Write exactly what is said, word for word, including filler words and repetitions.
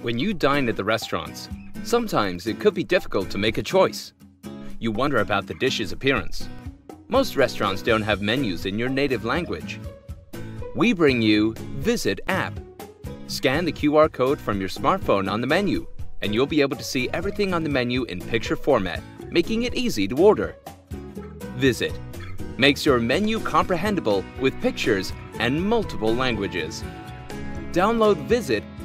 When you dine at the restaurants, sometimes it could be difficult to make a choice. You wonder about the dish's appearance. Most restaurants don't have menus in your native language. We bring you VISYT app. Scan the Q R code from your smartphone on the menu, and you'll be able to see everything on the menu in picture format, making it easy to order. VISYT makes your menu comprehensible with pictures and multiple languages. Download VISYT